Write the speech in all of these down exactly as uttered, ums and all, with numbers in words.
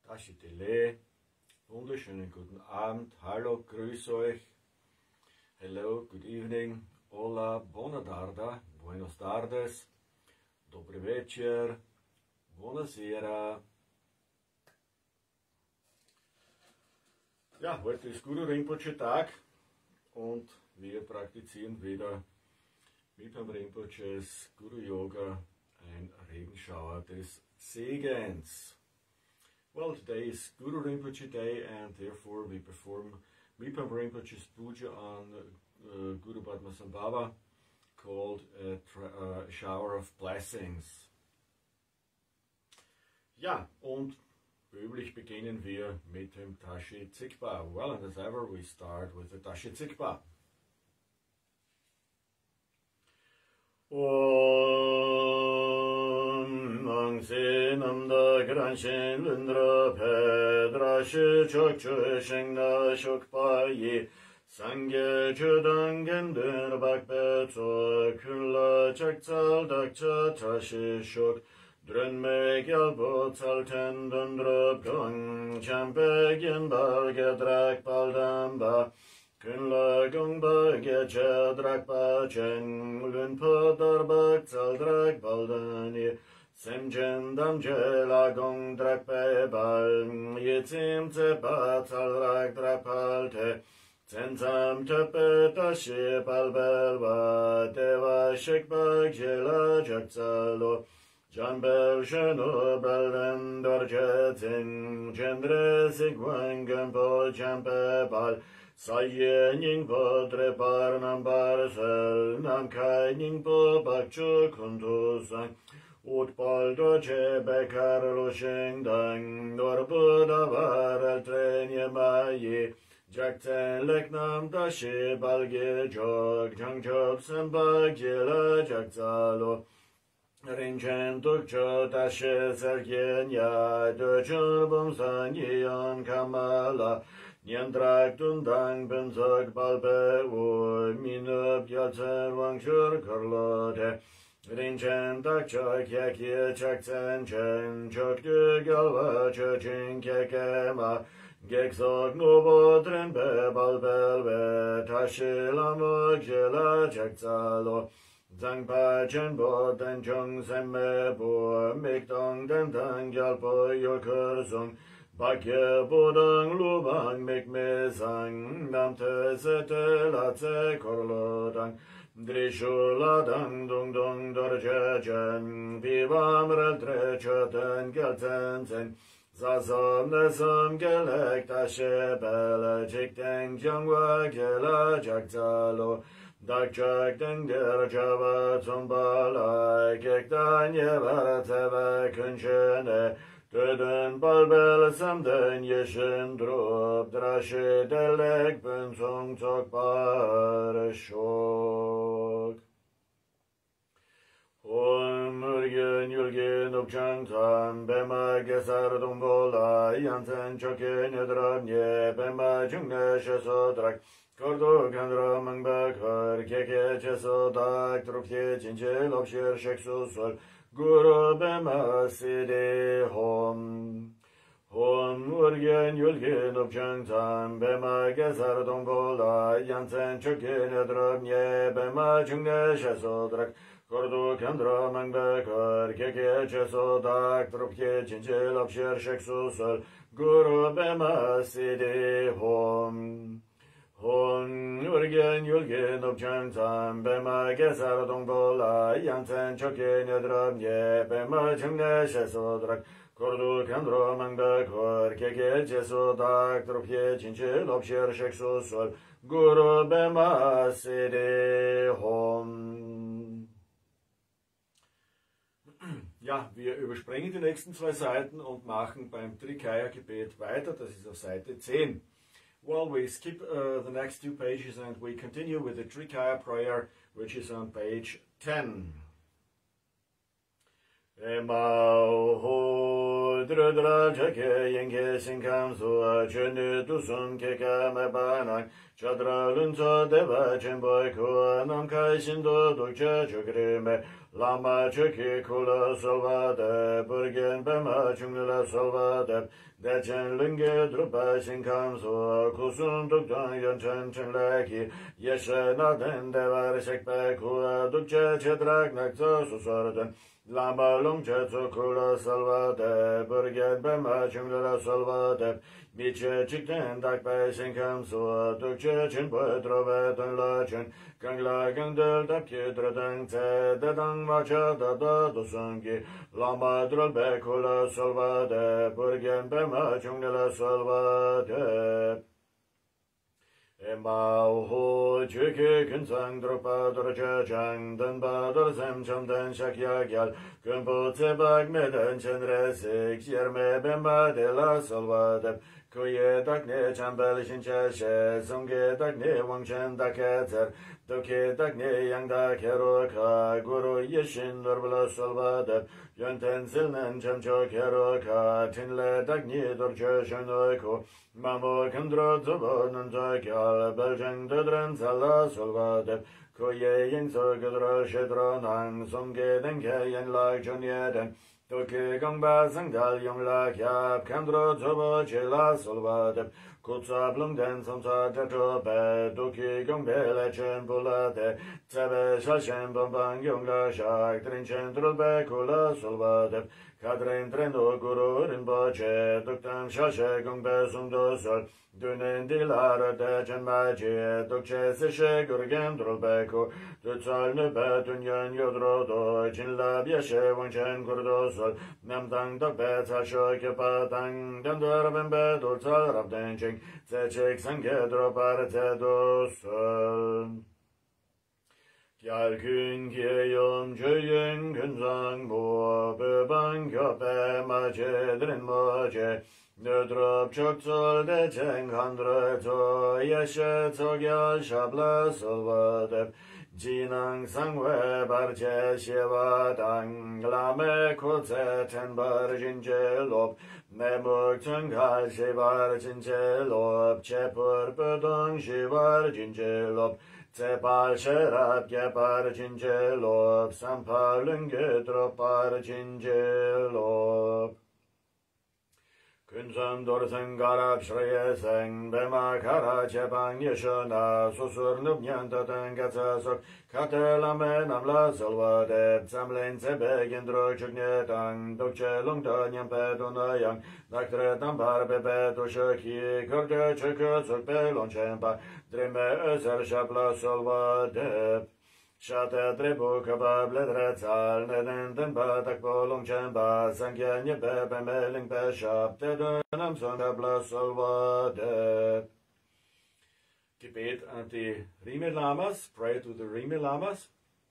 Tashitele, wunderschönen guten Abend, hallo, grüß euch, hello, good evening, hola, bona tarda, buenos tardes, dobry večer, buonasera. Ja, heute ist Guru Rinpoche Tag und wir praktizieren wieder mit dem Rinpoches Guru Yoga ein Regenschauer des Segens. Well, today is Guru Rinpoche Day, and therefore we perform Mipam Rinpoche's puja on uh, Guru Padmasambhava, called a uh, Shower of Blessings. Ja, und üblich beginnen wir mit dem Tashi Tsikpa. Well, and as ever, we start with the Tashi Tsikpa. Mangse namda granshin lundra pedra shi chokchu shengna shokpa yi sangye chudang gendur bakpe tso kulla chaktsal dakcha tashi shok drön me gyalbo tsalten dundrup gong champe gyenbar gedrak baldamba Kunla gongba geche drakpa chen lunpa darbak tsal drak baldani semjen damje la gong drakpe bal yitzim tsepa tsal drak drapalte tsensam tepe tashi balbelva deva shekba jela jaktsalo Jambel sheno balden dorje zin gendre sigwan gampo champe bal Saye ningpo trepar nambar sel nam kai ningpo bakchu kuntu sang Utpal doce bekar lo shengdang dorbu davar el trenye mayi Jakten lek nam dashi balge jog jangchop samba gila jakzalo Rinchen tukcho dashi sergyen ya dochun bumsan yiyon kamala Niendrak tundang benzog balbe u minup yatsen wangshur karlote Rinchen takchok yaki chaksen chen chokdu galva chochin kekema Geksog nubo drenbe balbelve tashi lamok jela chaktsalo Zangpa chenbo den chung semme bu mikdong den tang gyalpo yokursung Bakye bodang lubang mikme sang namte sete latse korlodang Drishu ladang dung dung dorje chen Vivam reltre choten gelten sen Zazom nesum gelek tashe bele Chikteng jangwa gela jakzalo Dakchak denger java tsumbalai Kektan yeva tebe kunchene Töden balbel samden yeshin drup Drashe delek bensung tok parashok Om urgen yulgen upchang tam Bema gesar dumbola Yansen chokin yedramye Bema jungne shesodrak Kordo kandra mangbakar Keke chesodak Trupke chinche lopshir sheksu sol Guru bema sidi hom Hom urgen yulgen upchang tam Bema gesar dumbola Yansen chokin yedramye Bema jungne shesodrak Kordu kandra mangbakar Keke chesodak Trupke chinche lopshir sheksu sol Guru bema sidi hom Hon urgen yulgen upchang tam Bema gesar dongbola Yansen chokin yedramye Bema chungne shesodrak Kordu kandro mangbakar Keke chesodak Trupke chinche lopshir sheksu sol Guru bema sidi hom. Ja, wir überspringen die nächsten zwei Seiten und machen beim Trikaya-Gebet weiter. Das ist auf Seite zehn. Well, we skip uh, the next two pages and we continue with the Trikaya prayer, which is on page ten. Emao ho drudra jake yenge sinkam sua chunu dusun keka me banang chadra lunzo deva chemboy kua nam kai shindo dukcha chukrime lama chuki kula solvade burgen bema chungla solvade dechen lunge drupa sinkam sua kusun dukdan yanchen chenleki yeshe naden devar shekpe kua dukcha chedrak nakza susarden Lama lungche tsukula salvate, burget bema chungla salvate, biche chikten dakpe sinkam sua, dukche chinpue trove tun lachin, gangla gangdel tapki dradang tse, dedang vacha dada dusungi, lama drolbe kula salvate, burget bema chungla salvate. Emao ho chuki kunsang drupa durcha chang dan ba dur sem cham dan shakya gyal kunpo tsebak me dan chen resik yerme bemba de la salvadep kuye dakne chambel shincha she sungge dakne wangchen daketzer duke dakne yangda kero ka guru yeshin durbla salvadep yonten zilnen chamcho kero ka tinle dakne durcha shanoiko Mamo kandro zobo nanza kyal beljeng dudren zala solvadep Koye yin so gudro shedro nang sumge denke yen lak chunyeden Toki gongba zangdal yong la kyab kandro zobo chela solvadep Kutsa blungden samsa tetro pe Toki gongbe lechen bulate Tsebe shashen bombang yong la shak Trinchen trulbe kula solvadep Kadrin treno guru rinpoche, duktan shashe gongbe sumdo sol, dunen dilara dechen maji, dukche sishe gurgen drulbeko, dutsal nube dunyan yodrodo, chinla byeshe wangchen kurdo sol, namdang dakbe tasho kepatang, dandar bembe dutsal rabdenching, tsechik sangye dropar tedo sol. Gyal kun kyeyom chöyen kunsang mo böbang köpe ma chedrin mo che nödrop çoktsol de çeng handre to yeşe to gyal şabla solvadep jinang sangwe barche şevadang lame kotse ten bar jince lop memuk töngal şevar jince lop çepur pödong şevar jince lop Tsepal sherap gyapar chincelop, sampal ngedropar chincelop. Kunsam dorsen garap shreyeseng, bema kara chepang yeshana, susur nubnyan tatan gatsasok, katelame namla salvadep, samlen sebe gendro chuknetang, dokche lungta nyampe donayang, daktre tambar bebe doshaki, korje chukyo sukpe lonchempa, Drime özer şapla solvadep. Şate trebu kabab ledrecal, neden den batak bolung çemba, sangye nyebe bemeling pe şap, te dönam son kabla solvadep. Gebet an die Rime Lamas, pray to the Rime Lamas.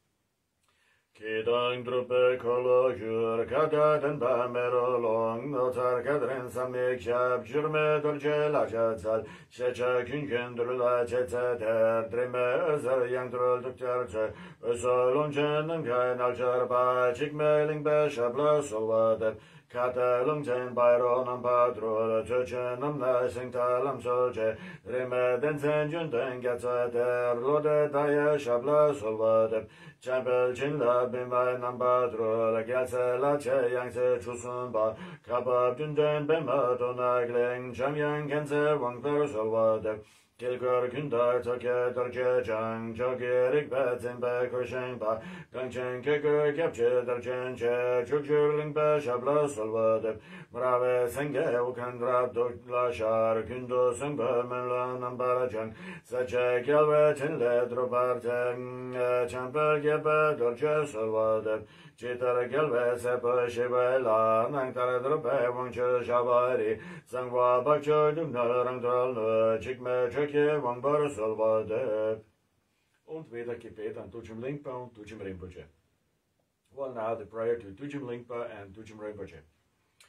Kedang drupe kolo jur kadaden ba merolong notar kadren samik şap jürme durce laçatsal şeça künken durula çetseter drime özer yang durul dukterce ösolun cennem kaynal çarpa çikmeling be şapla solvadep Katalum ten bayronam padrol çöçenam nasing talam solce rime densen jünden gatsater lode daya şapla solvadep Çempel çinla bimay nam padrol gelse la çe yangse çusun ba kabab dünden bema donagleng çamyan kense wangper solvadep Kilgör kündar toke dorje chang jogerik betzin be kosheng ba gangchen kekö kepche dorchen che chukchurling be shabla solvadep Mrave senge ukandra dokla shar kündo sengbe menla nambara chang Sache kelve chinle droparten champel gebe dorje solvadep Chitar kelve sepe shivela nangtar drope wangche shabari Sangwa bakcho dumna rangdral chikme chöke wangbar solvadep. Und wieder Gebet an Tujim Lingpa und Tujim Rinpoche. Well, now the prayer to Tujim Lingpa and Tujim Rinpoche.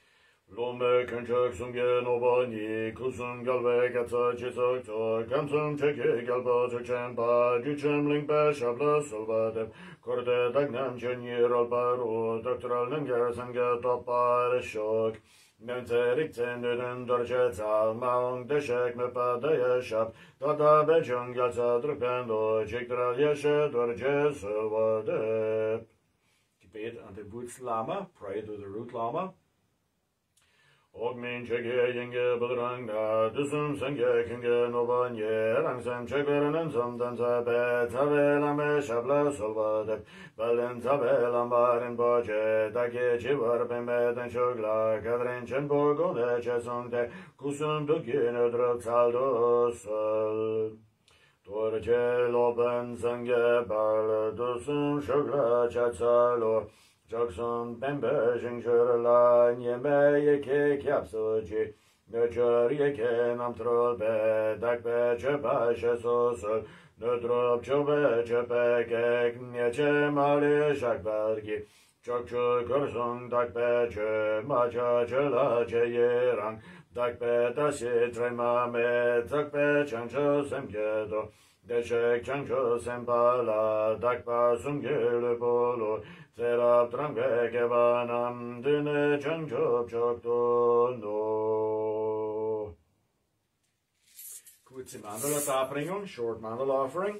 Lome kenchak sumge nobani kusum galve gatsa chisok to kamsum cheke galba chempa juchem lingpa shabla solvadep korde dagnam chenyer albaro doctoral nanger sanga topar shok Nenzerik zenderen dorchet almaung deshek me padaya shap Dada bechung yatsa drukendo chikdral yeshe dorje solvadep Gebet an den Wurzellama, pray to the root lama. Og min chege yenge budranga dusum senge kinge nobanye rangsam chegeren sam dansa be tavela me shabla solvadep balen tavela marin boje dake chivar bembe den shogla kadren chen bogo de chesonte kusum dugine drog saldo sol Torce loben senge bal dusum shogla chatsalo Jackson bembe jingjerla nyeme yeke kyapsoji Nöjer yeke namtrol be dakbe çöpa şesosol Nödrop çöpe çöpe kek nyeçe mali şakbergi Çokçu kursun dakbe çö maça çöla çeyerang Dakbe taşı tremame takbe çanço semkedo Deşek çanço sempala dakba sumgülü bolu Serap trange kevanam dine chanchop chokto no. Kurze Mandala-Darbringung, short Mandala offering.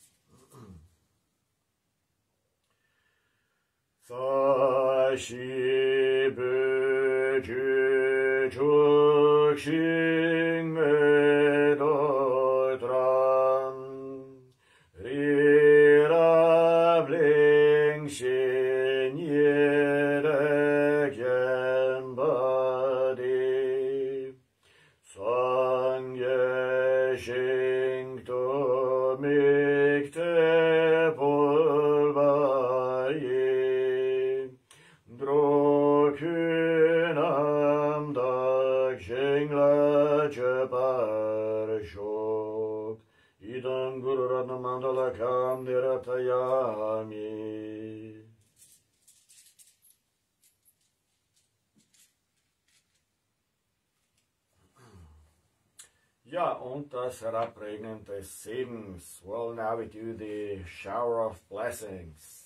Sa shi bu ju chuk shing me do tran ri ra bling shi Idam Guru Ratna Mandala Kam Niratayami. Ja, und das Herabregnen des Segens. Well, now we do the shower of blessings.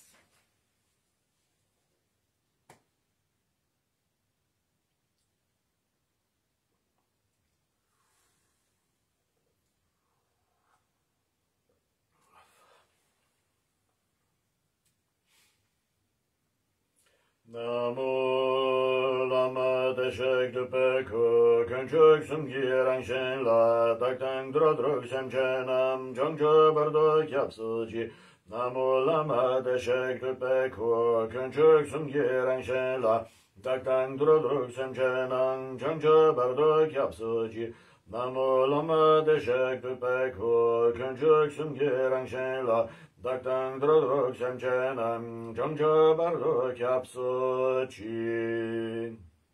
Namo lama deshek de peko kenchuk sum girang shen la dak tang dro drog sem chenam jongcho bardo kyapsuji Namo lama deshek de peko kenchuk sum girang shen la dak tang dro drog sem chenam jongcho bardo kyapsuji Namo lama deshek de peko kenchuk sum girang shen la Daktan drodrog semchenam jongcho bardo kyapsuchi.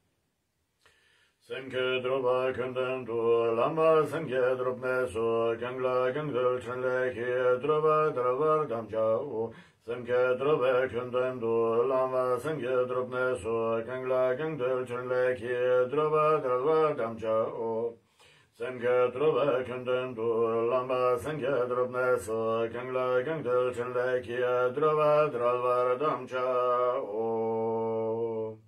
Semke droba kundem du lama semke drobne so gangla gangdol chenle ki droba dralvar damcha u. Semke droba kundem du lama semke drobne so gangla gangdol chenle ki droba dralvar damcha u. Semke droba kundem du lama semke drobne so gangla gangdol chenle ki droba dralvar damcha o.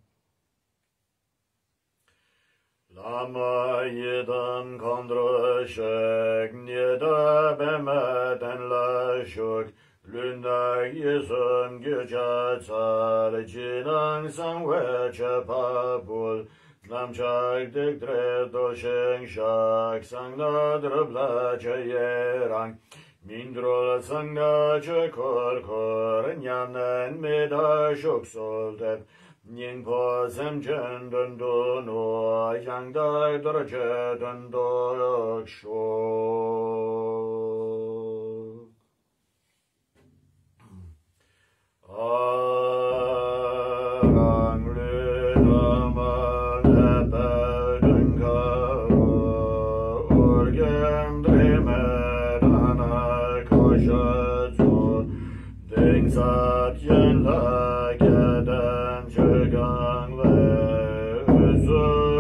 Lama yedam kandro shek nyeda bemeden la shuk lunda yesum gyucha tsar jinang sangwe chapabul Namchak dik dre dosheng shak sangna drabla chayerang Mindrol sangna chakor kor nyanen meda shok soldep Nyingpo semchen dundo no yang dai dorje dundo shok Arang le lama Sapyen la kedem çögang ve üzüm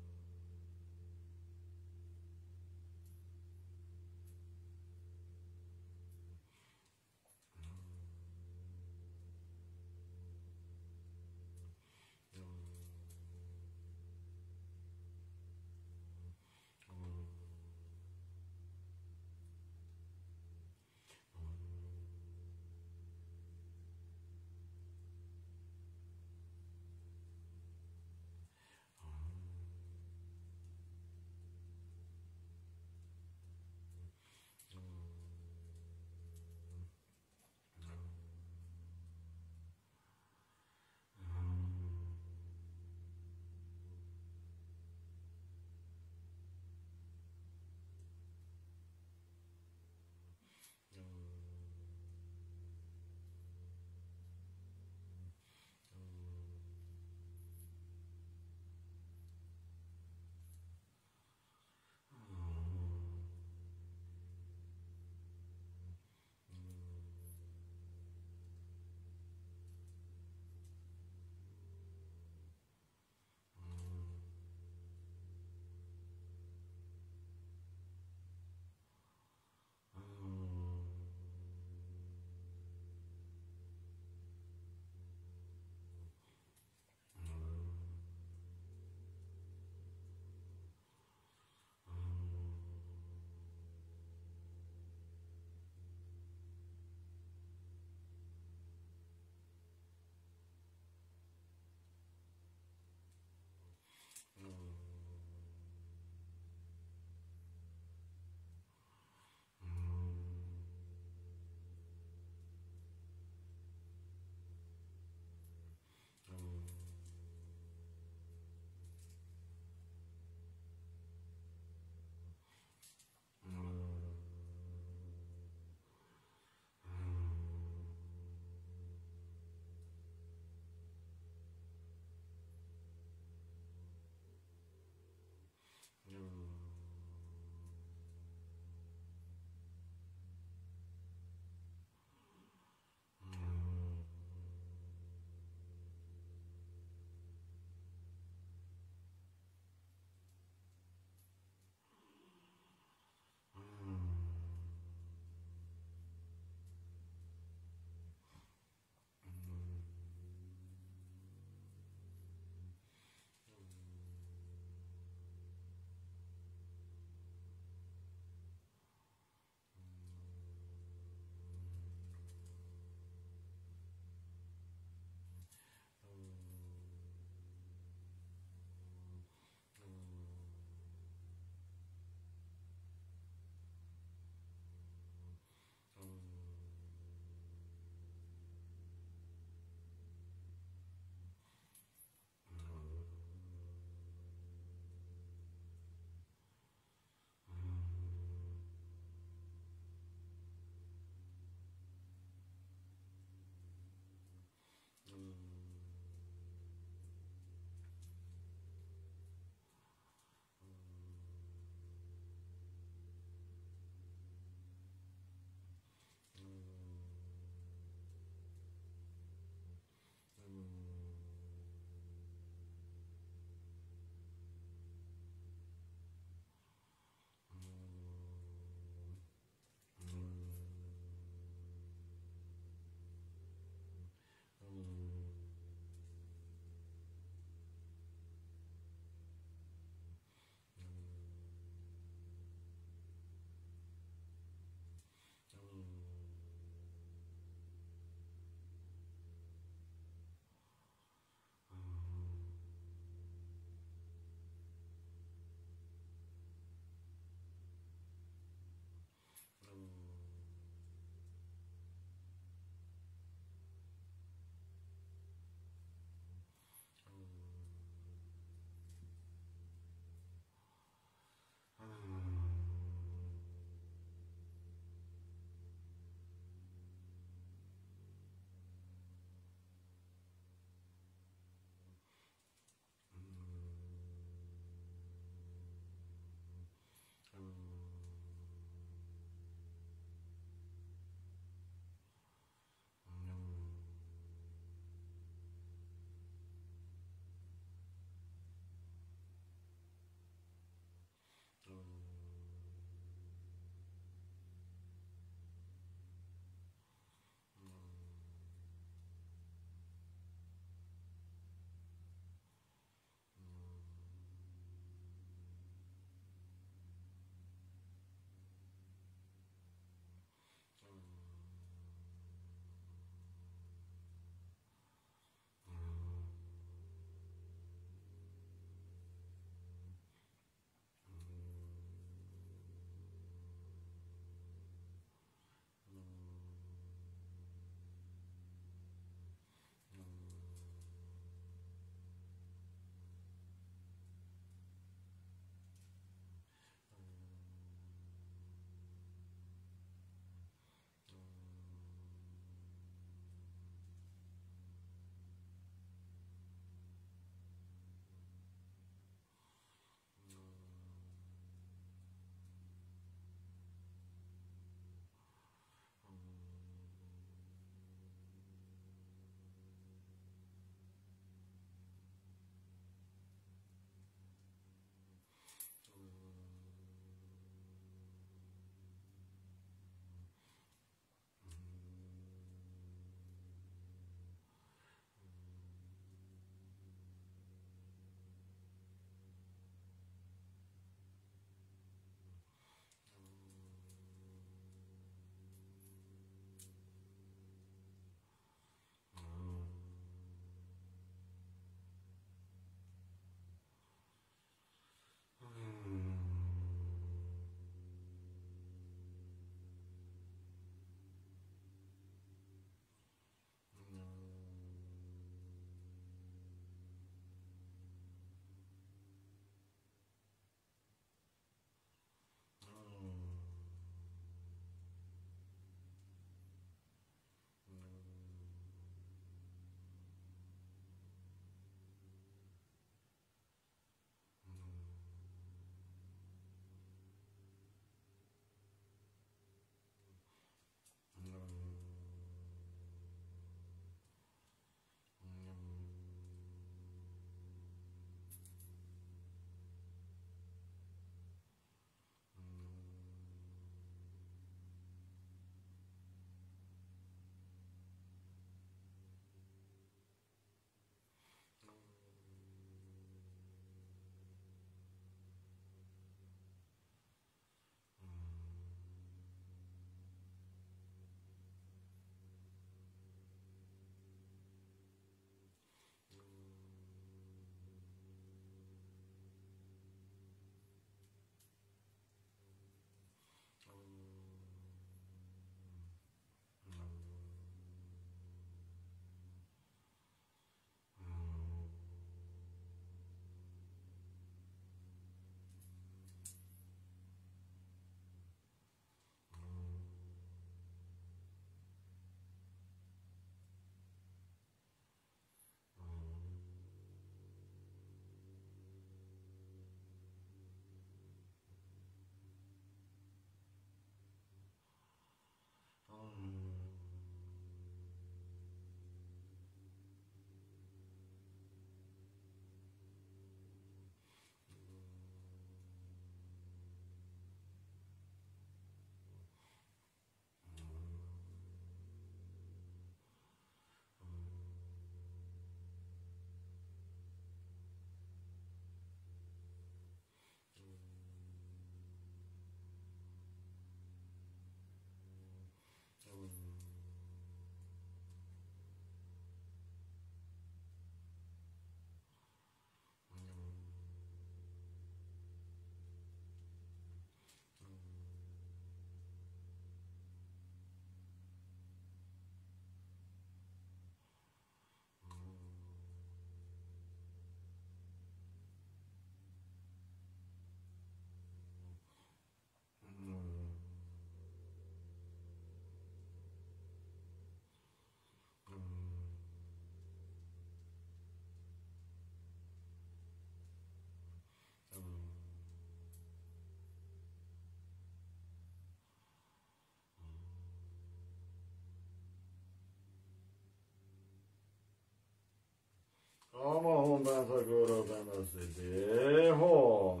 Ama hon bensa guru bensa de hon.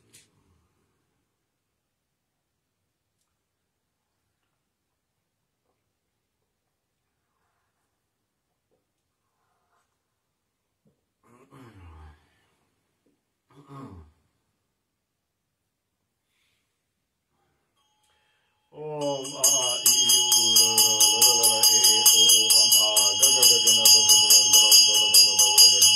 Om a i u la la la la e o am a ga ga ga ga na da da da da da da da da da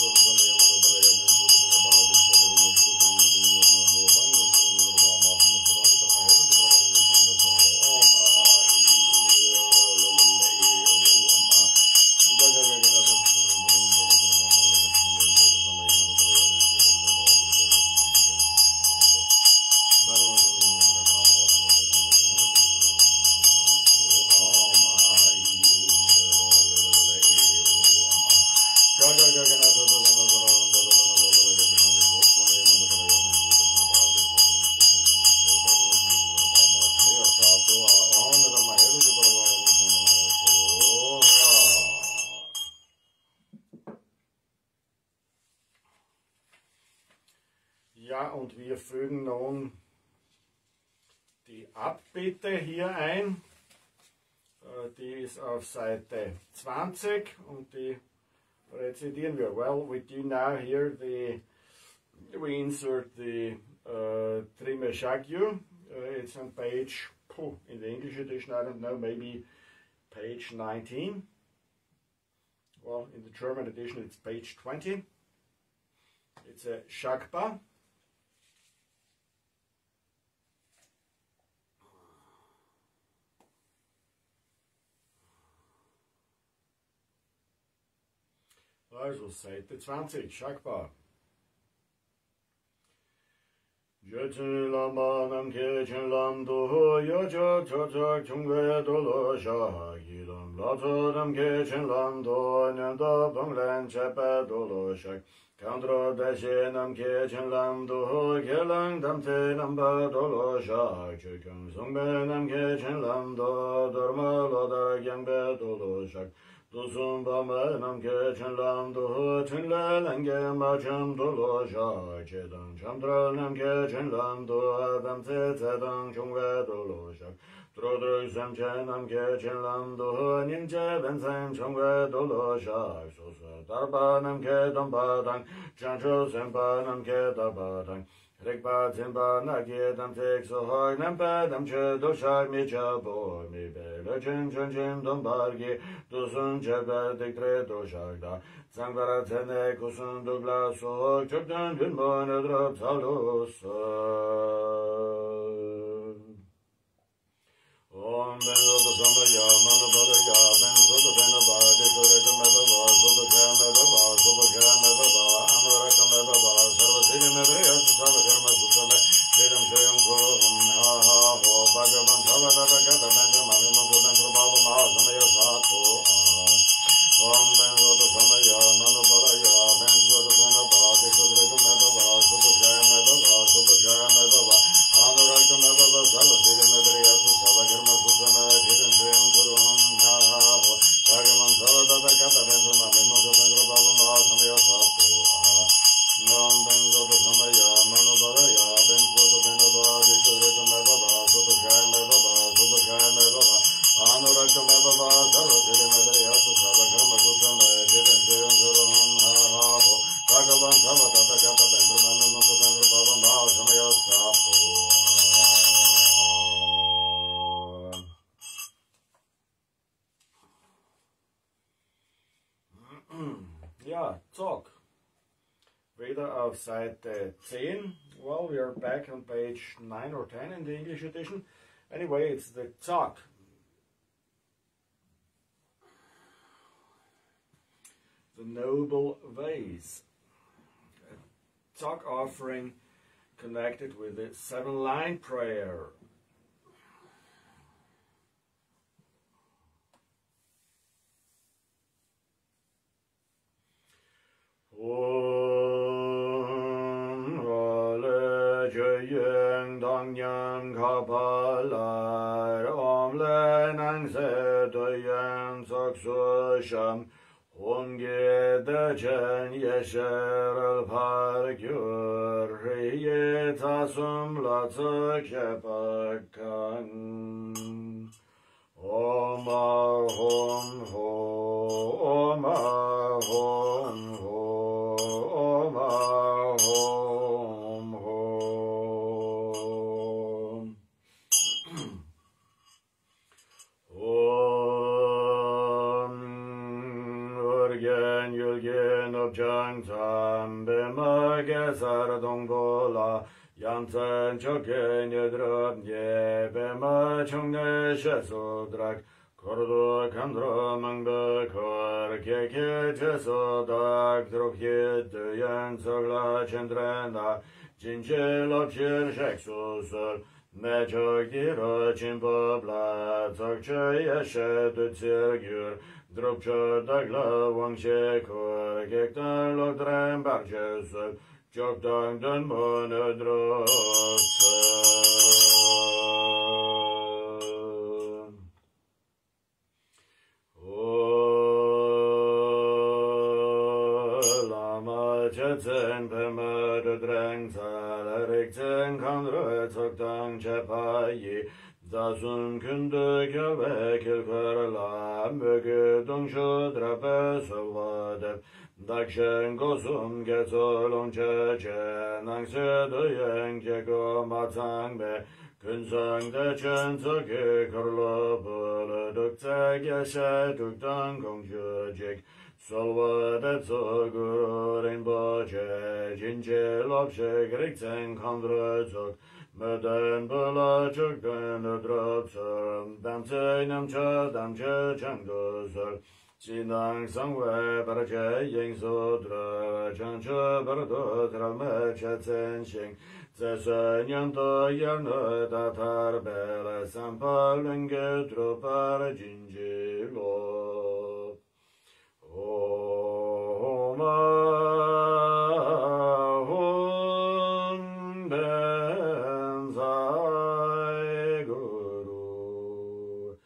Ja, und wir fügen nun die Abbitte hier ein. Die ist auf Seite zwanzig und die rezitieren wir. Well, we do now here the, we insert the uh, Trime Shagyu. Uh, it's on page, oh, in the English edition, I don't know, maybe page nineteen. Well, in the German edition it's page twenty. It's a Shakpa. Also Seite zwanzig, Shakpa. Jötsen lama nam kechen lam do yo jo jo jo chungwe do lo sha yi lam la to nam kechen lam do nyam do bang len chepe do lo shak kandro de she nam kechen lam do ke lang dam te nam ba do lo sha chu kang song be nam kechen lam do dorma lo da gyang be do lo shak Dusum bama nam ke chen lam do chen le lang ge ma cham do lo sha che dang cham tra nam ke chen lam do dam te te dang chung we do lo sha tro dro sam che nam ke chen lam do nim che ben san chung we do lo sha so sa dar ba nam ke dam ba dang chan cho sem ba nam ke da ba dang Rek ba zin ba na ge dam tek so hoi nam pa dam che do shak mi cha bo mi be le chen chen chen dom bar ge do sun che ba dek tre do shak da zang bara tene kusun do gla so chok dan dun bo ne dra tsal do so Om ben zo do sama ya man do ba ya ben zo do ben ba de so re me ba ba so do ka me ba ba so do ka me ba ba an ra ka me ba ba sarva sine me re ya sa ba karma su sa me vedam shayam ko ha ha ho bhagavan bhava da da ka da ben ma me mo do ben ba ba ma sa me ya sa to Om ben zo do sama ya man do ba ya ben zo do ben ba de so re me ba ba so do ka me ba ba so do ka me ba ba an ra ka me ba ba sarva sine me re ya sa ba karma su sa me vedam shayam ko ha ha ho bhagavan bhava da da ka da ben ma me mo do ben ba ba ma sa me ya sa to Nam ben zo do sama ya man do ba ya ben zo do ben ba de so re me ba ba so do ka me ba ba so do ka me ba ba an ra ka me ba ba sarva sine me re ya sa ba karma su sa me vedam shayam ko ha ha ho bhagavan bhava da da ka da ben ma me mo do ben ba ba ma sa me ya sa to Ja, Zog. Wieder auf Seite zehn. Well, we are back on page nine or ten in the English edition. Anyway, it's the Zog. The Noble Vase. A Zog offering connected with the seven-line prayer. Om Vale Jayeng Dang Yang Kapalar Om Le Nang Se Doyen Sok Su Sham Ongedacen yeşerel pargür yetasum latık yapakan Oma hom ho Oma hom ho Oma hom hom Urgen yulgen objang tam bema gesar dongbola Yansen choken yedrop nye bema chongne shesodrak Kordo kandro mangbe kor keke chesodak Drokye duyen sogla chendrena Jinche lopshir sheksusol Mechok diro chimpo bla Tsokche yeshe dutsirgyur Dropcho dagla wangshe kor Kektan lokdren bakchesol Chokdang dun mona dropse Lama chetsen pema drang salarik tsen kandro tsokdang chepayi Dasun kundu kyalbe kilkarla Mögü dongshu drape sovadep Dakshen gosum getsolong chechen Angse duyen keko matsang be Kunsang de chen tsoki kurlo bulu Dukse geshe duktan gongshu jik Solwa de tsoguru rinpo che Jinche lopshe griksen kandro tsok Möden bula chukden udropsor Damse namcha damche changdosor Sinang sangwe barache ying sudra Chancha barado tralme chetsen shing Zese nyanto yarno datar bele Sampa lenge drupar jinji lo Oma hun benzai guru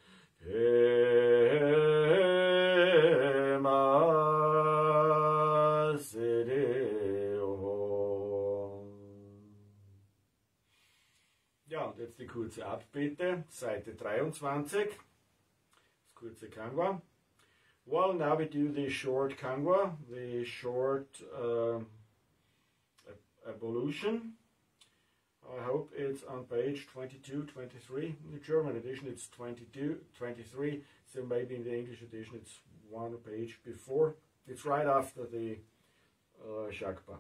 Ja, und jetzt die kurze Abbitte, Seite dreiundzwanzig, das kurze Kangwa. Well, now we do the short Kangwa, the short uh, evolution. I hope it's on page twenty-two, twenty-three. In the German edition it's twenty-two, twenty-three, so maybe in the English edition it's one page before. It's right after the uh, Shakpa.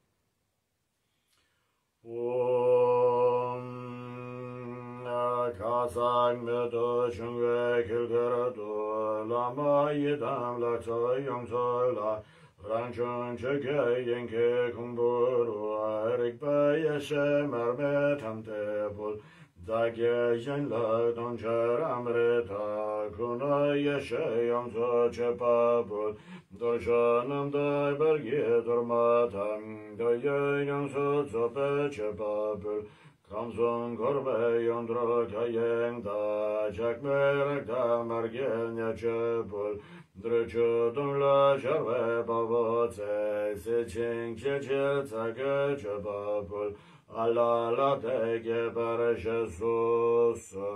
Kasang medo chungwe kilgarado lama yidam lakso yongso la rangchung cheke yenke kumburu rikpa yeshe marme tamte bul dagye yenla doncher amrita kuna yeshe yongso chepa bul doshanam dai berge durmatam doye yongso tsope chepa bul Kamson korbe yondro kayeng da Chakmerak da margen yachepul Druchu dungla charve babo tse Seching chechil tsake chepapul Ala la teke parashe susu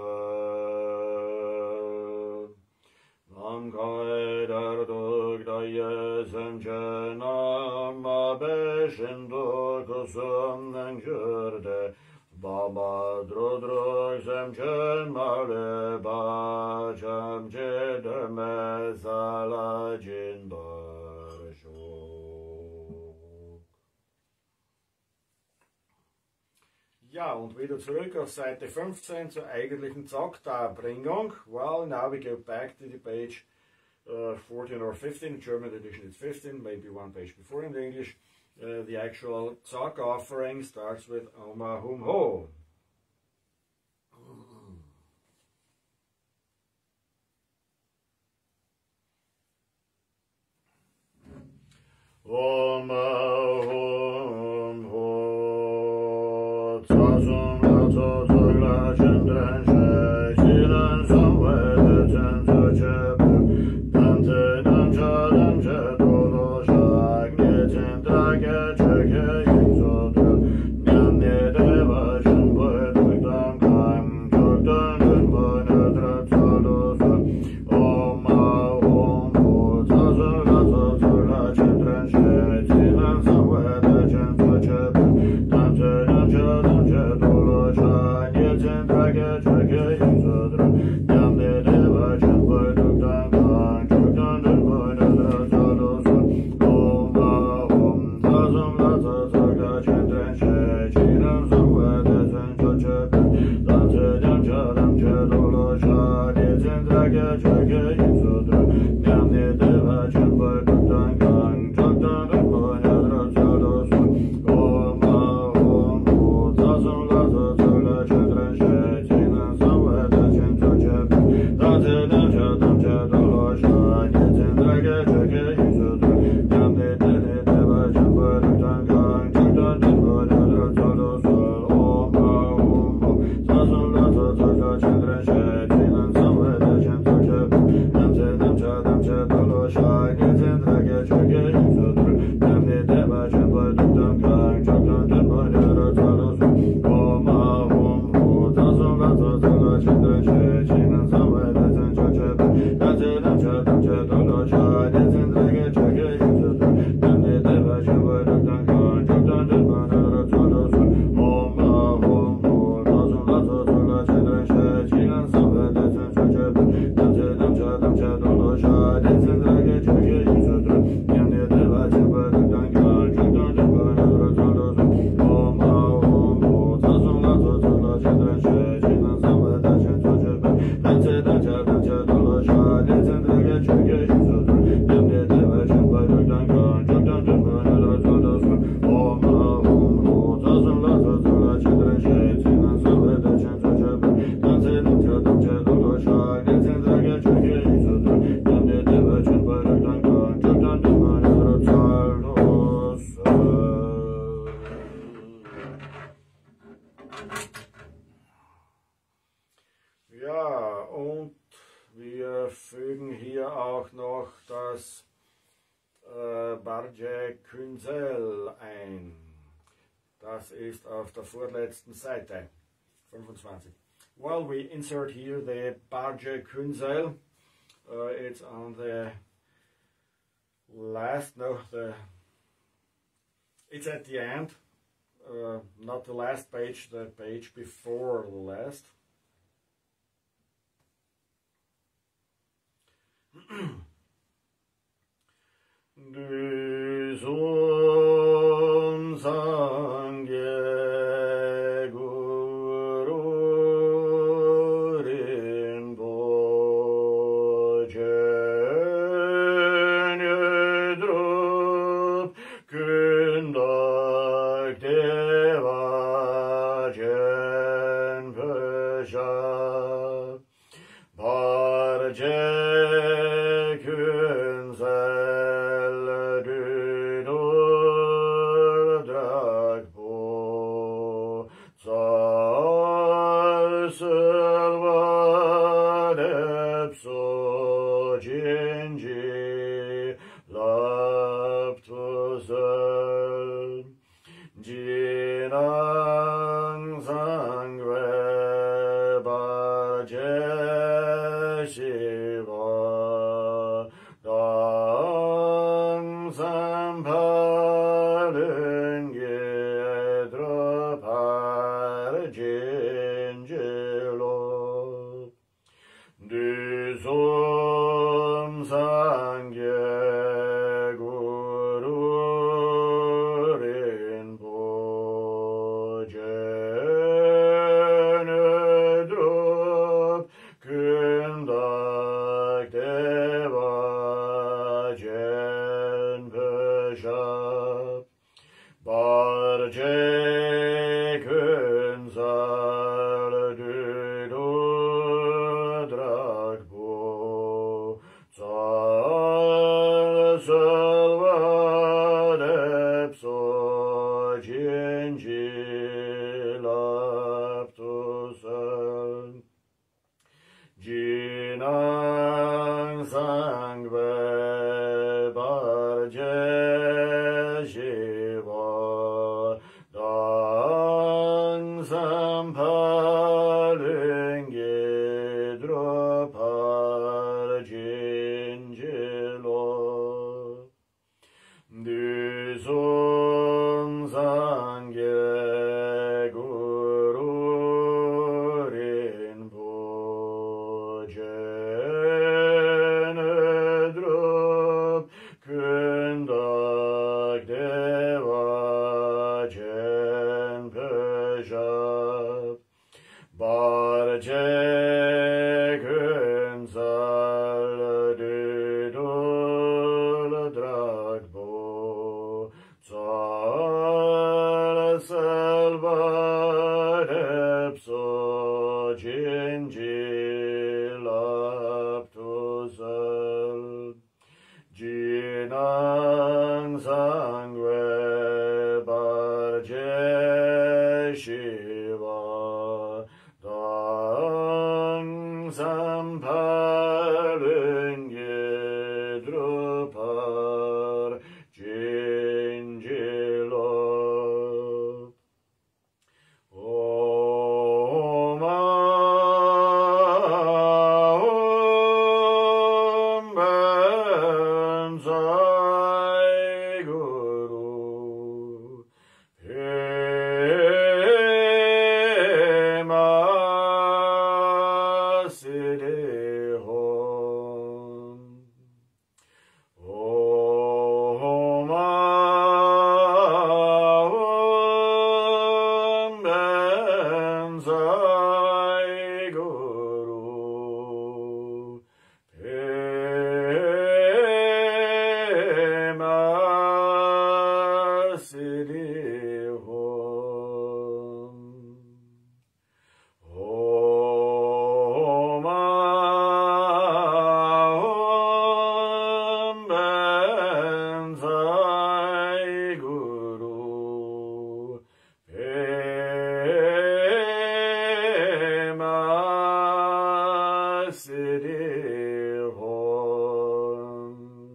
Nam kai darduk da yesem che Nam abe shindu kusum nengshurde Baba dro dro sem chen male ba chem che de me sala jin bar shok. Ja, und wieder zurück auf Seite fünfzehn zur eigentlichen Zaktarbringung. Well, now we go back to the page uh, fourteen or fifteen. In German edition it's fifteen, maybe one page before in the English. Uh, the actual Tzak offering starts with Oma Hum Ho. Oma Hum Ho Tzazum Lato Zogla Chandran Shai Silan Samwe Ten Soche Dante Damcha Damcha Ja, und wir fügen hier auch noch das äh, Barge Künzel ein. Das ist auf der vorletzten Seite, fünfundzwanzig. Well, we insert here the Barge Künzel. Uh, it's on the last, no, the, it's at the end, uh, not the last page, the page before the last. Du Sohn Sangye Guru Rinpoche Nyedrup Kundak Deva Jen Pesha Barje Jinang Sangve Baje Shiva Dang Sampalun Gedra Jinjilo Du Som Sangye Jinang Sangve Barje Shiva Dang Sampalun Gedra Jinjilo Du Som Sangye Guru so gingilaptusel, ginang sangue barge shiva, dang sampalun yedrupar gingilop. Om Ahom Benzai Guru Hema Siddhihom. Om Ahom Benzai Guru Hema Siddhihom. Om Ahom Benzai Guru Hema Siddhihom.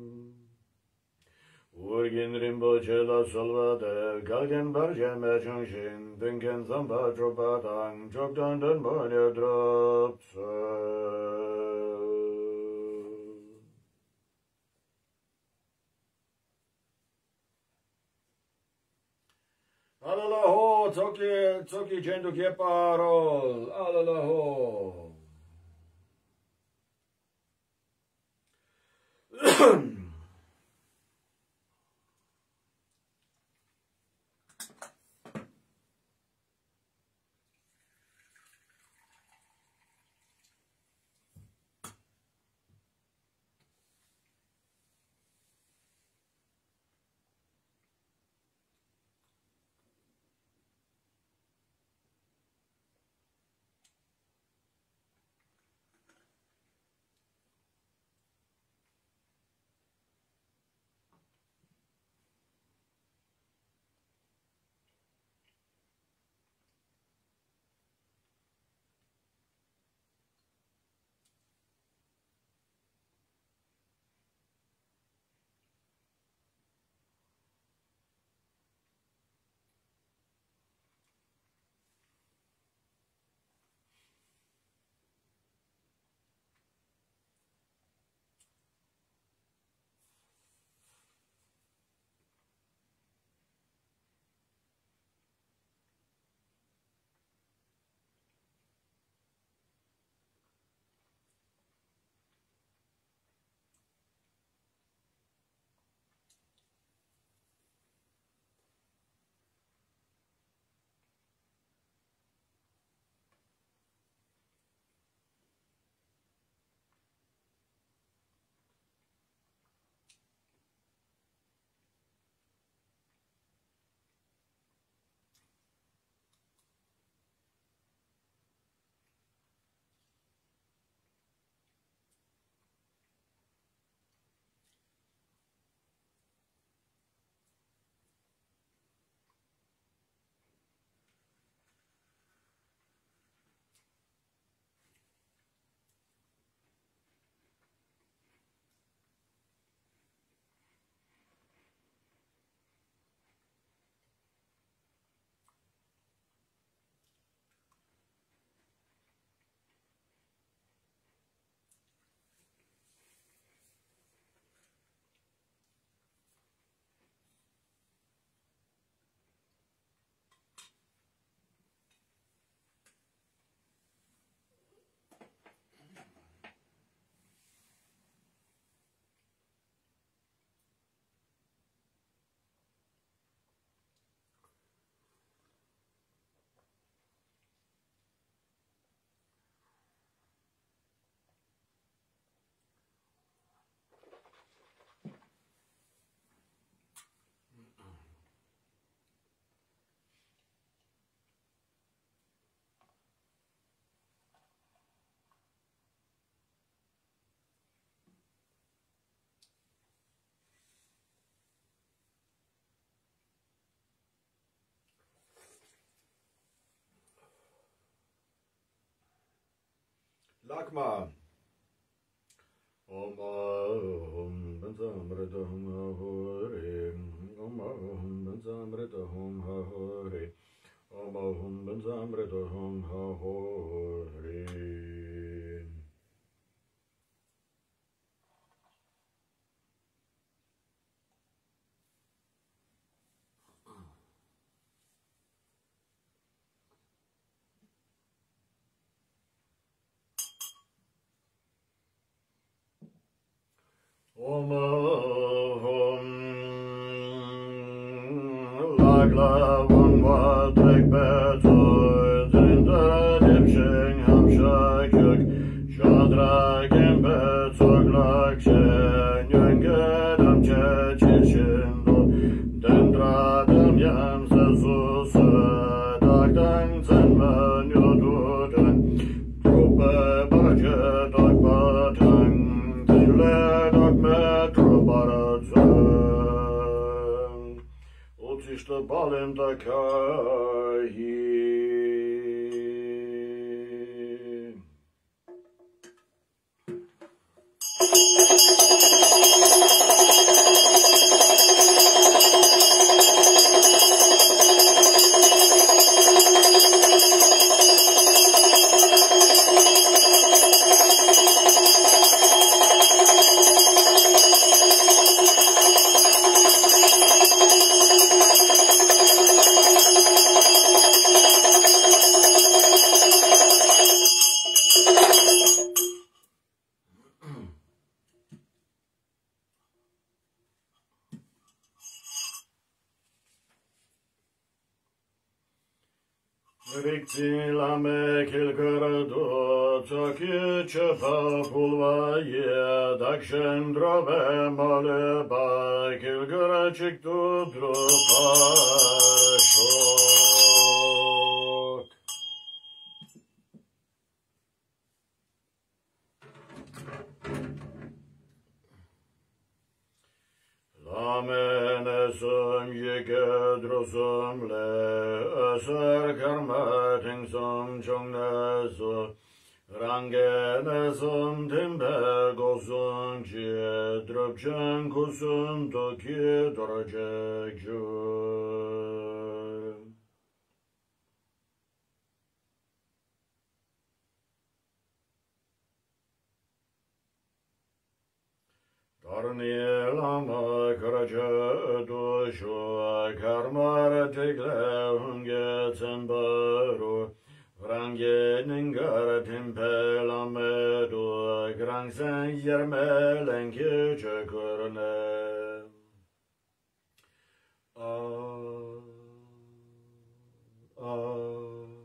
Urgin Rinpoche la Salvador, Galgen Barje Merchungshin, Binken Zamba Dropadang, Jogdan Den Bonya Dropse. Alalaho, Tsoki, Tsoki Jendu Geparol, Alalaho. Lakma. Om Om Bansamrita Hum Hare. Om Om Bansamrita Hum Hare. Om Om Bansamrita Hum Hare. Om Om Lagla Om Vatrek Betoy Drinda Dipshing Ham Shakuk Shadra Gembe Zoglak Shen Yungedam Chechishindo Dendra Dam Yam Sezus Dagdang Zenman Yodudan Trupe Bajet Dog Batang Otsishta balim takai. Rikti lame kilgurdu Toki çöpa pulvaye Dakshen drobe maleba Kilgura çıktı dropar şok. Lamenesum yigedrosum le Öser karmetingsum çongnesu Rangenesum timbe gosum Çiye dröpçen kusum toki doracekjur. Darnilama karaca duşu karmar tikle hungetsen baru Rangenin garatin pelamedu Grangsen yermelen ki çökürne. Ah, ah.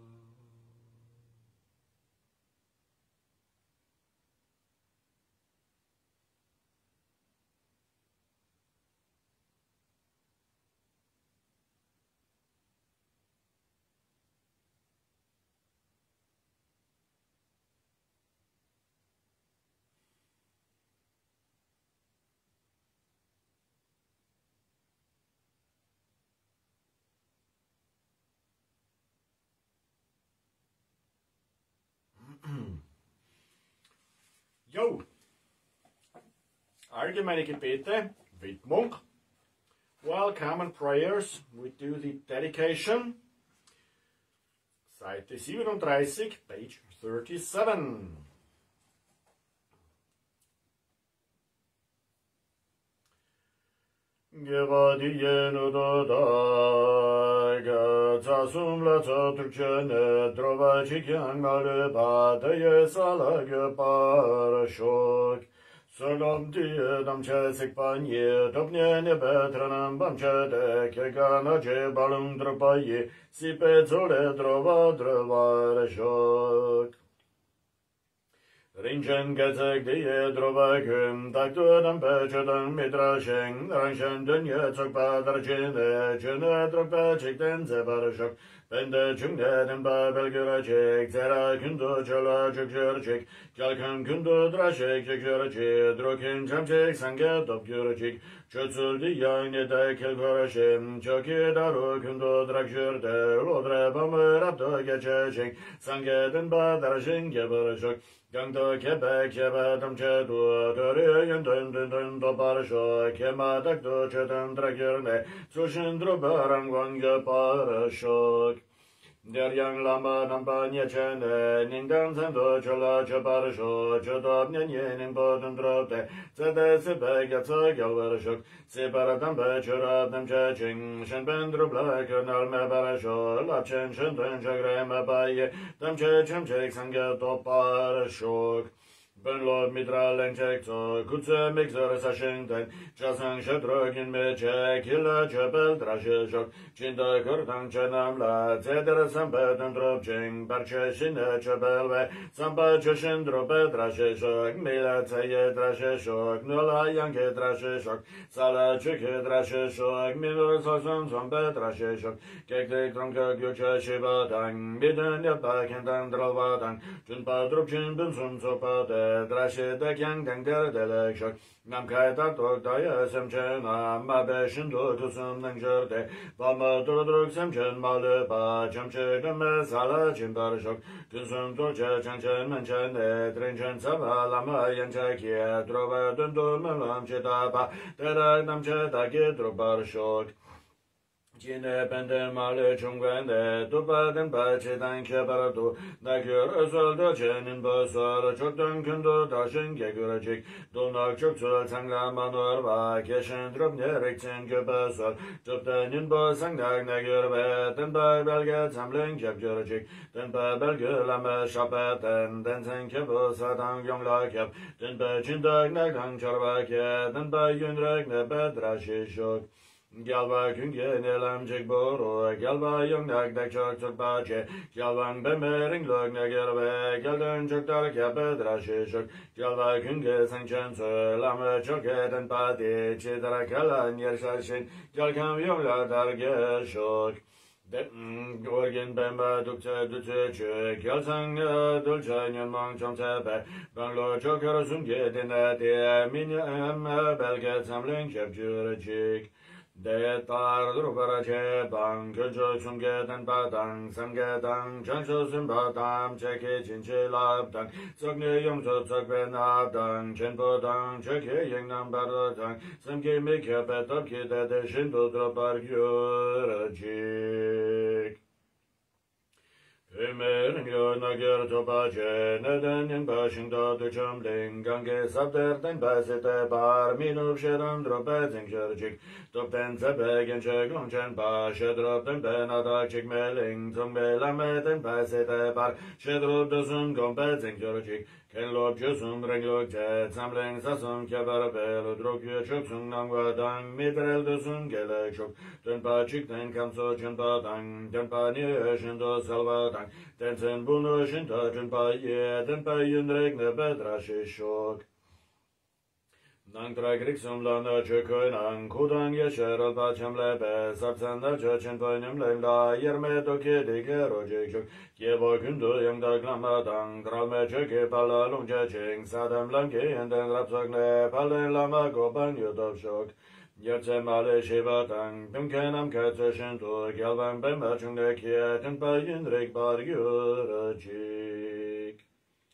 Jo, allgemeine Gebete, Widmung, while common prayers, we do the dedication, Seite siebenunddreißig, page thirty-seven. Gevadiyen udodaga Zasum la Türkçene Drovacikyan malibadeye salage parashok Salam diye damçesik panye Topnye betranam bamçede Kegana cebalum dropaye Sipe zole drova drovarashok Rinchen gezek diye drovaküm, taktudan peçeden midraşen, ranşen dünye çok badarcine, çene drop peçekten zebarışok, Ben de cümleden babel görecek, zera kündü çalacak görecek, kalkan kündü draşek görecek, drokin camcek sange top görecek, çözüldü yani de kel görecek, çok iyi daru kündü drak jürde, lodre bamır abdo geçecek, sangeden badarşın geberecek, Gangda kebe kebe damche du dörü yön dön dön dön do barşo kema dak do çeden drakörne sushin dro barang vangya parşok Deryang lama namba nyechene ningdan sendo chola chabarşo chodop nyenyenin bodun dropte zede sebe gatsa galvarşok separadan be çoradam çeçing shen ben drobla könal me barşo lapçen shen dön çagreme baye dam çeçem çek sange toparşok Ben lor midralen çekto, kutse mikser saşengden, çasan şedrogin meçe, killa çöpel draşı şok, çinde kırtan çenamla, zedere sambeden dropçeng, barçeşine çöpel ve samba çeşin drope draşı şok, mila tseye draşı şok, nula yanke draşı şok, sala çöke draşı şok, minur sasun sambe draşı şok, keklik tronka göçe şibadan, biden yapta kendan dralvadan, çunpa dropçin bunsun sopade, Draşe de kengen derdelek şok, nam kayda tok daya semçen amma beşin dokusundan jörde, bama durduruk semçen malı ba, çemçe gömme sala çimbar şok, tünsün turçe çençen mençen de, trinçen sabalama yençe kiye, drova döndürmelam çetaba, terak namçe daki drubar şok. Cine bende malı çungvende, tupaden bahçeden kebardu, nakür özöldü çenin basar, çok dönkündü taşın görecek, donak çok söl sangla manurva, keşen drop nerekten göbasar, tüptenin basan dak nakür ve, tenpa belge tamlen kep görecek, tenpa belge lame şapeten, densen kebasatan yongla kep, tenpa çindak nakdan çarva ke, tenpa yünrek nebedra şişok. Galva künge nelemcek boru, galva yongnak dak çok çok bahçe, galvan bemering logna gerbe, galden çok dar kebedra şişok, galva künge sançen söyleme çok eden pati, çedara kalan yer şaşın, galkam yongla dar geşok. Gorgin bemba dukça dutça çök, yalsan dulça nyanmang çamsepe, ben lo çok arasın gedine diye, minyem belge samlen kepçürecek. Detar druparache bang köjö sungeden badang samgedang chansho simbadam cheke chinche labdang sogne yongso tsokben abdang chenpodang cheke yengnam barodang samge mekya petop kidede shinto dropar gyurajik. Ömer'in yoluna gör topaçe, nedenin başında düşümlin, gange sabderden basite bar, minup şeran dropezin körcik, topten sepe gençe glonçen baş, dropten ben adak çekmelin, tungbelameten basite bar, şedrup dözün gompezin körcik, ken lop çözüm renglok cet, samlen sasım keber bel, drokye çöksün nangvadan, mitrel dözün gelek şok, dönpa çikten kamso çınpadan, dönpa niye şindo salvadan, Densen bunu şinta çınpa ye, dönpa yünrek ne bedra şişok. Nang trak riksum lana çököynan, kudan yaşar alpa çemlebe, sapsanda çöçen paynim la yerme toke dike rocek çök, kiebo kündü yangda glamadan, kralme çöke pala lungce çeng, sadam lanke yenden rapsak ne, palen lama gopan yutop şok. Yerce male şevatan, bimkenam katsa şintu, gelvan bemba çungde kiye, tenpa yünrek bar yüracik.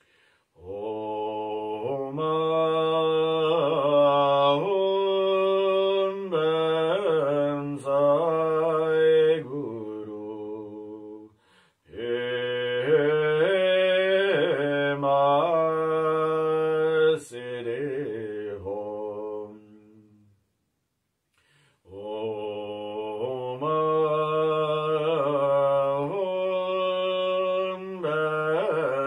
Om ben say guru emasire hom. Om ahom ben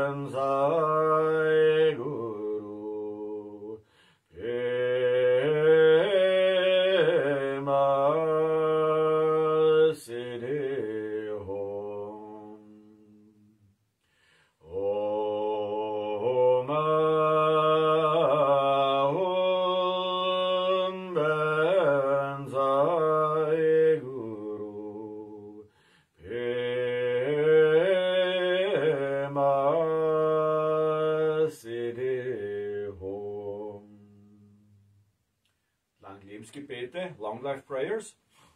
Lebensgebete, Long Life Prayers.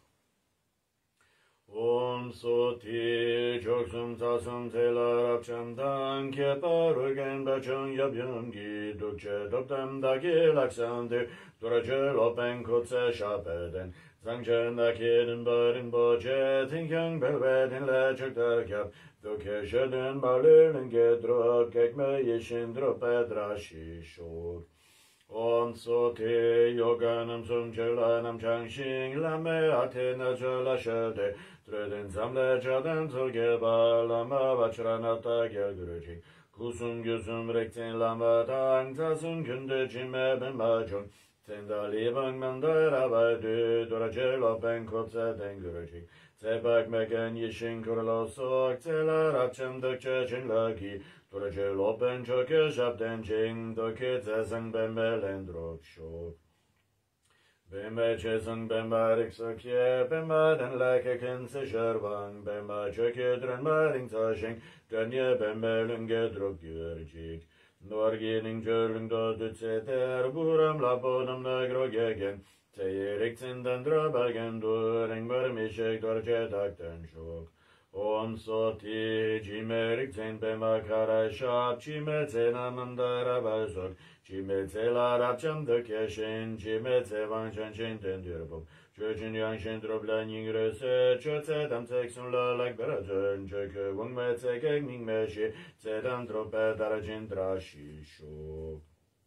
Om soti choksum tasum tela rapcham dang kyepa rugen bachung yabyum gi dukche doptam dagi laksante durache lopen kutse shapeden zangchen da kiden barin boche tinkyang belvedin lechuk darkyap duke sheden balilin gedro kekme yeshin drope drashi shok. Om soti yoganam sum chelanam changshin lame atena jala shede Treden zamle çadan tılgeba lama vaçranata gel gürecek. Kusum gözüm rekten lama tang tasım günde cime ben bacun. Tendali bang mandara baydı duracelo ben kotse den gürecek. Tebak megen yeşin kurlo sok telar açım dökçe çinlaki. Duracelo ben çöke şapten çing döke tezeng ben melendrok şok. Bemba chesung bemba riksokye bemba den lake kense shervang bemba chöke dren maring tashing drenye bemba lunge drog gyurjik norgening jörlung do dutse der buram labonam nagro gegen teyerik zindan drabagen during barmishek dorje dakten shok Om soti jimerik zen bemba kara shap chime zenamandara bazok Chime la rapcham de keshin, chime tse van shan shin ten dirbom. Chöchin yang shin drobla ning rese, chö tse dam tsek sun la lak berazön, chö ke wang me tse kek ning me shi, tse dam drope darajin drashi shok.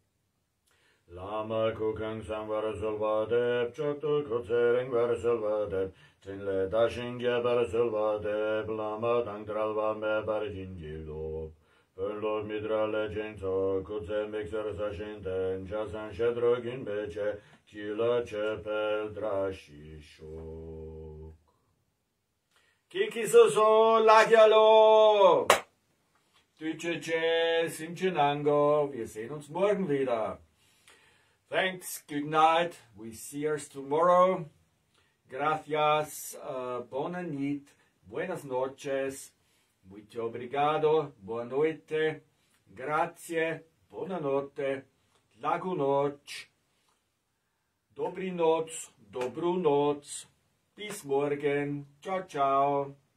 Lama kukang sang varasulvadeb, chok tu kutsering varasulvadeb, tin le dashin ge varasulvadeb, lama dang dralva me barajin gilop. Önlor midrale cento, kutse mixer saşinden, casan şedrogin beçe, kila çepel drashi şok. Kiki soso lagialo! Tütschece, simchenango, wir sehen uns morgen wieder. Thanks, good night, we see us tomorrow. Gracias, uh, bona nit, buenas noches. Muito obrigado, boa noite, grazie, buonanotte, lagu noc, dobri noc, dobru noc, bis morgen, ciao ciao.